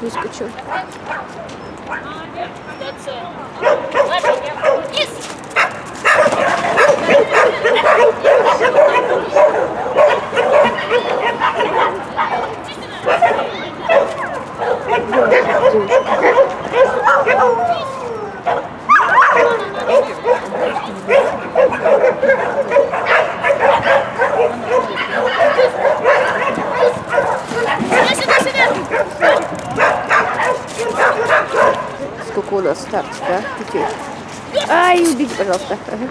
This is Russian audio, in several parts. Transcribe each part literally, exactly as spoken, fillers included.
выскочил. Сколько у нас старт, да? Детей. Ай, убеги, пожалуйста. Ага.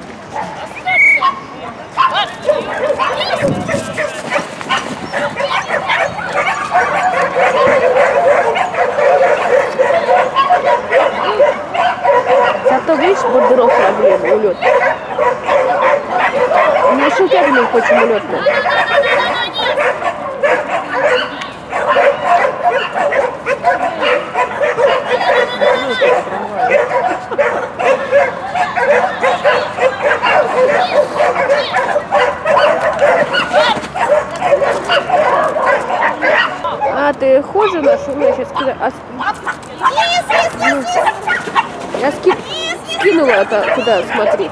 Зато, видишь, бордеров проблема, улет. Не шутят, почему улетно. А, ты хуже нашу? Я сейчас кидаю. А... Ну, я ски... скинула это туда, смотри.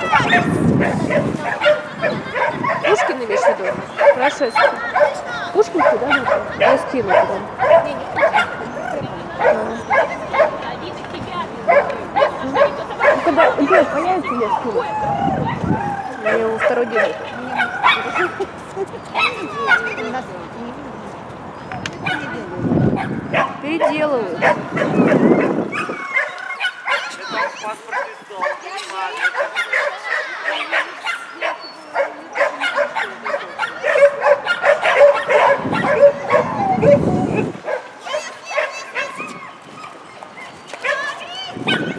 Пушкин имеешь в виду? Хорошо, я скину. Пушкин куда нужно? Я скину туда. Ну, когда Лев появится, я скину. Я его второй день. Переделывают. Thank you.